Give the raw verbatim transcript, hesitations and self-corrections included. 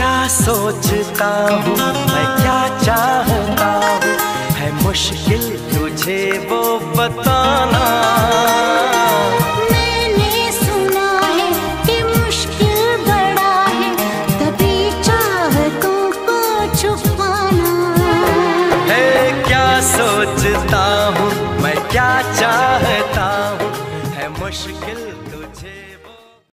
क्या सोचता हूँ मैं, क्या चाहता हूँ, है मुश्किल तुझे वो बताना। मैंने सुना है कि मुश्किल बड़ा है, तभी चाहतों को छुपाना। है क्या सोचता हूँ मैं, क्या चाहता हूँ, है मुश्किल